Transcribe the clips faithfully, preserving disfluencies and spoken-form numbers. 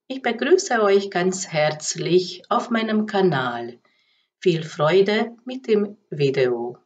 Ich begrüße euch ganz herzlich auf meinem Kanal. Viel Freude mit dem Video.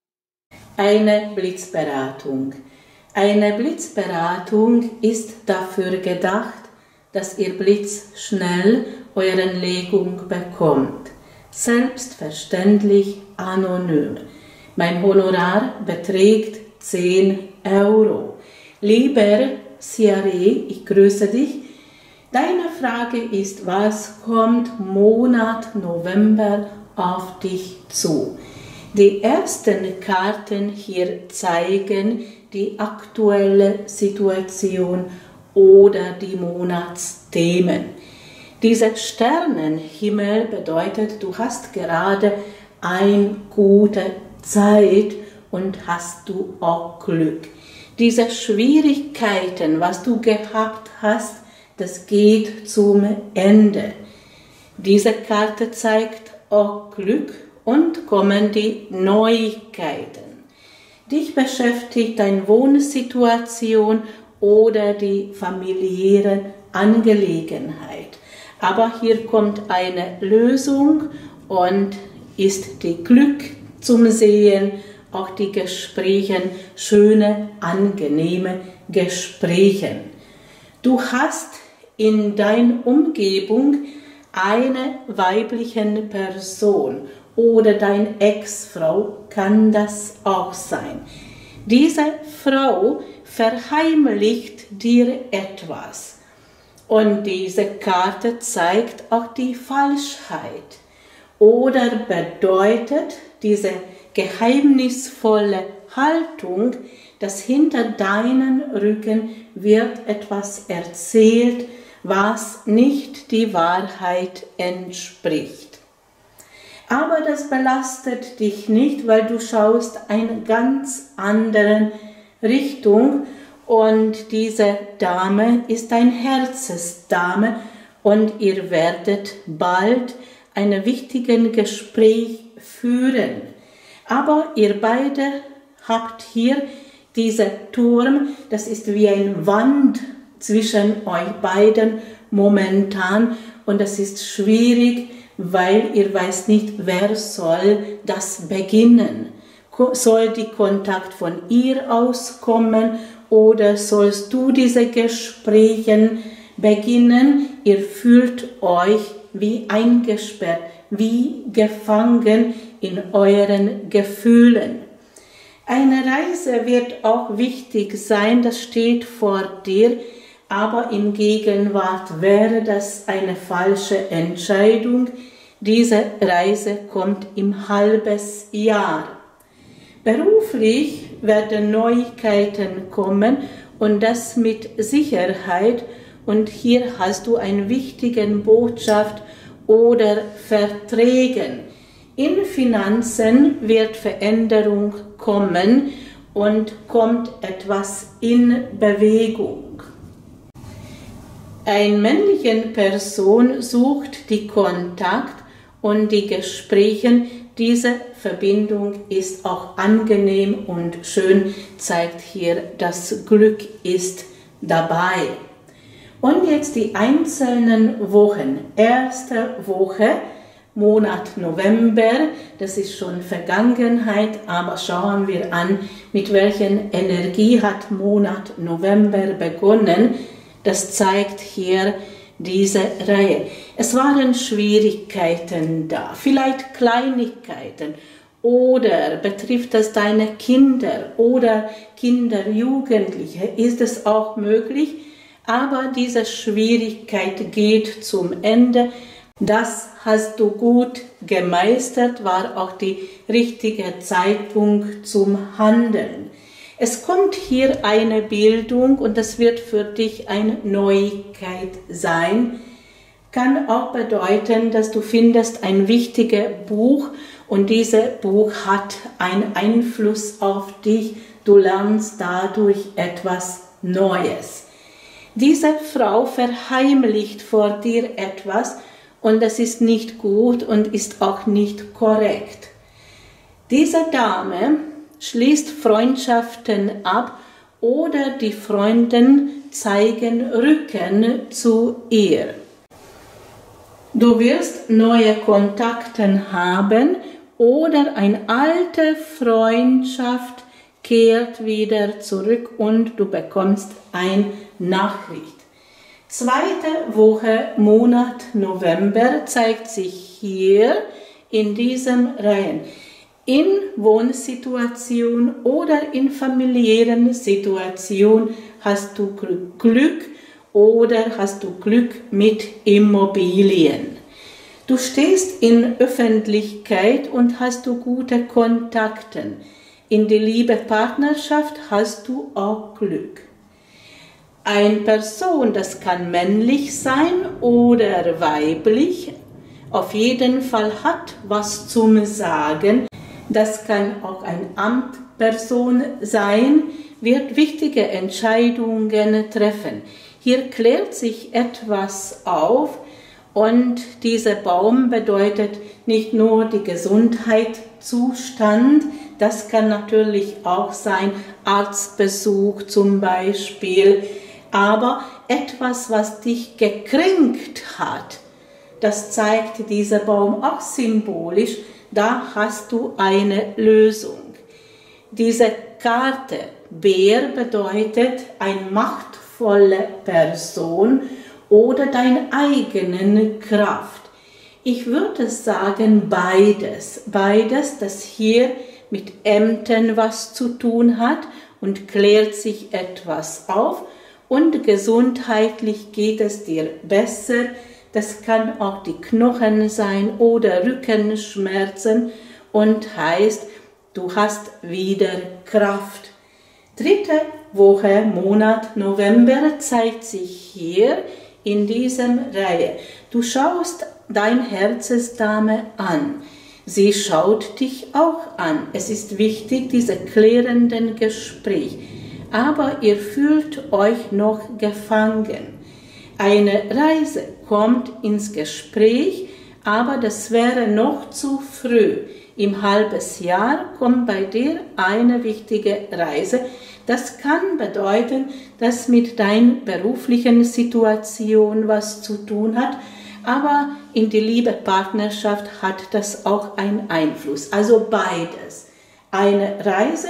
Eine Blitzberatung. Eine Blitzberatung ist dafür gedacht, dass ihr blitzschnell eure Legung bekommt. Selbstverständlich anonym. Mein Honorar beträgt zehn Euro. Lieber Siare, ich grüße dich. Deine Frage ist, was kommt Monat November auf dich zu? Die ersten Karten hier zeigen die aktuelle Situation oder die Monatsthemen. Dieser Sternenhimmel bedeutet, du hast gerade eine gute Zeit und hast du auch Glück. Diese Schwierigkeiten, was du gehabt hast, das geht zum Ende. Diese Karte zeigt auch Glück und kommen die Neuigkeiten. Dich beschäftigt deine Wohnsituation oder die familiäre Angelegenheit. Aber hier kommt eine Lösung und ist die Glück zum Sehen, auch die Gespräche, schöne, angenehme Gespräche. Du hast in deiner Umgebung eine weibliche Person oder deine Ex-Frau kann das auch sein. Diese Frau verheimlicht dir etwas und diese Karte zeigt auch die Falschheit oder bedeutet diese geheimnisvolle Haltung, dass hinter deinem Rücken wird etwas erzählt, was nicht die Wahrheit entspricht. Aber das belastet dich nicht, weil du schaust eine ganz andere Richtung und diese Dame ist ein Herzensdame und ihr werdet bald ein wichtiges Gespräch führen. Aber ihr beide habt hier dieser Turm, das ist wie eine Wand zwischen euch beiden momentan und das ist schwierig, weil ihr weiß nicht, wer soll das beginnen. Soll die Kontakt von ihr auskommen oder sollst du diese Gespräche beginnen? Ihr fühlt euch wie eingesperrt, wie gefangen in euren Gefühlen. Eine Reise wird auch wichtig sein, das steht vor dir, aber in Gegenwart wäre das eine falsche Entscheidung. Diese Reise kommt im halbes Jahr. Beruflich werden Neuigkeiten kommen und das mit Sicherheit und hier hast du eine wichtige Botschaft oder Verträge. In Finanzen wird Veränderung kommen und kommt etwas in Bewegung. Eine männliche Person sucht die Kontakt und die Gespräche. Diese Verbindung ist auch angenehm und schön, zeigt hier, das Glück ist dabei. Und jetzt die einzelnen Wochen. Erste Woche, Monat November, das ist schon Vergangenheit, aber schauen wir an, mit welcher Energie hat Monat November begonnen. Das zeigt hier diese Reihe. Es waren Schwierigkeiten da, vielleicht Kleinigkeiten oder betrifft das deine Kinder oder Kinder, Jugendliche, ist es auch möglich, aber diese Schwierigkeit geht zum Ende. Das hast du gut gemeistert, war auch die richtige Zeitpunkt zum Handeln. Es kommt hier eine Bildung und das wird für dich eine Neuigkeit sein. Kann auch bedeuten, dass du findest ein wichtiges Buch und dieses Buch hat einen Einfluss auf dich. Du lernst dadurch etwas Neues. Diese Frau verheimlicht vor dir etwas und das ist nicht gut und ist auch nicht korrekt. Diese Dame schließt Freundschaften ab oder die Freunde zeigen Rücken zu ihr. Du wirst neue Kontakte haben oder eine alte Freundschaft kehrt wieder zurück und du bekommst eine Nachricht. Zweite Woche, Monat November zeigt sich hier in diesem Reihen. In Wohnsituation oder in familiären Situation hast du Glück oder hast du Glück mit Immobilien. Du stehst in Öffentlichkeit und hast du gute Kontakte. In der Liebe Partnerschaft hast du auch Glück. Eine Person, das kann männlich sein oder weiblich, auf jeden Fall hat was zum Sagen. Das kann auch eine Amtperson sein, wird wichtige Entscheidungen treffen. Hier klärt sich etwas auf und dieser Baum bedeutet nicht nur die Gesundheitszustand, das kann natürlich auch sein, Arztbesuch zum Beispiel, aber etwas, was dich gekränkt hat, das zeigt dieser Baum auch symbolisch, da hast du eine Lösung. Diese Karte Bär bedeutet eine machtvolle Person oder deine eigene Kraft. Ich würde sagen beides. Beides, das hier mit Ämtern was zu tun hat und klärt sich etwas auf und gesundheitlich geht es dir besser. Das kann auch die Knochen sein oder Rückenschmerzen und heißt, du hast wieder Kraft. Dritte Woche, Monat November zeigt sich hier in diesem Reihe. Du schaust dein Herzensdame an. Sie schaut dich auch an. Es ist wichtig, diese klärenden Gespräche. Aber ihr fühlt euch noch gefangen. Eine Reise kommt ins Gespräch, aber das wäre noch zu früh. Im halbes Jahr kommt bei dir eine wichtige Reise. Das kann bedeuten, dass mit deiner beruflichen Situation was zu tun hat, aber in die Liebe-Partnerschaft hat das auch einen Einfluss. Also beides. Eine Reise,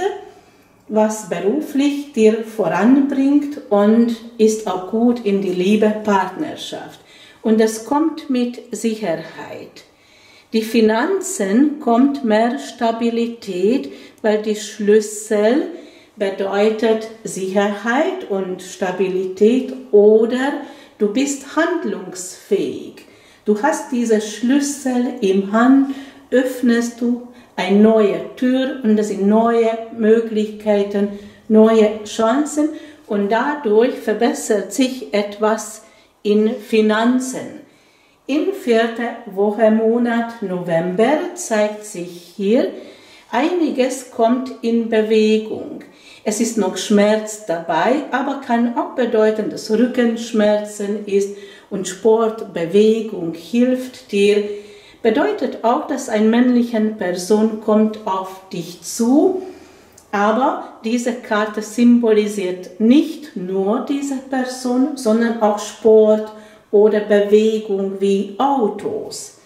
was beruflich dir voranbringt und ist auch gut in die Liebe-Partnerschaft. Und das kommt mit Sicherheit. Die Finanzen kommt mehr Stabilität, weil die Schlüssel bedeutet Sicherheit und Stabilität oder du bist handlungsfähig. Du hast diese Schlüssel im Hand, öffnest du eine neue Tür und das sind neue Möglichkeiten, neue Chancen und dadurch verbessert sich etwas in Finanzen. In vierter Woche, Monat November zeigt sich hier, einiges kommt in Bewegung. Es ist noch Schmerz dabei, aber kann auch bedeuten, dass Rückenschmerzen ist und Sport, Bewegung hilft dir. Bedeutet auch, dass eine männliche Person kommt auf dich zu, aber diese Karte symbolisiert nicht nur diese Person, sondern auch Sport oder Bewegung wie Autos.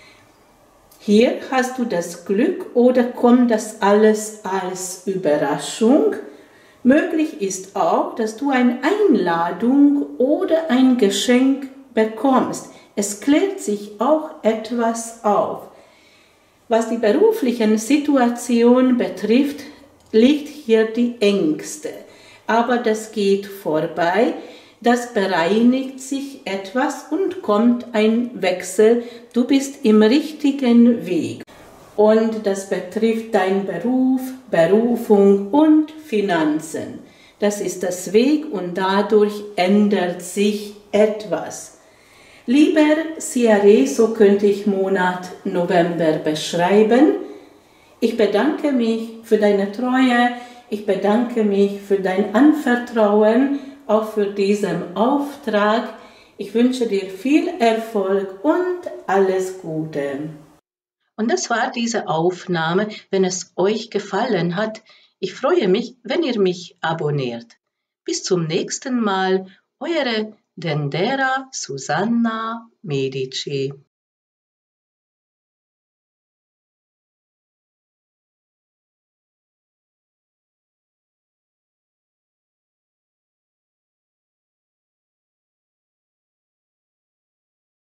Hier hast du das Glück oder kommt das alles als Überraschung. Möglich ist auch, dass du eine Einladung oder ein Geschenk bekommst. Es klärt sich auch etwas auf. Was die beruflichen Situation betrifft, liegt hier die Ängste. Aber das geht vorbei. Das bereinigt sich etwas und kommt ein Wechsel. Du bist im richtigen Weg. Und das betrifft deinen Beruf, Berufung und Finanzen. Das ist das Weg und dadurch ändert sich etwas. Lieber Ciare, so könnte ich Monat November beschreiben. Ich bedanke mich für deine Treue. Ich bedanke mich für dein Anvertrauen, auch für diesen Auftrag. Ich wünsche dir viel Erfolg und alles Gute. Und das war diese Aufnahme. Wenn es euch gefallen hat, ich freue mich, wenn ihr mich abonniert. Bis zum nächsten Mal, eure Dendera Susanna Medici.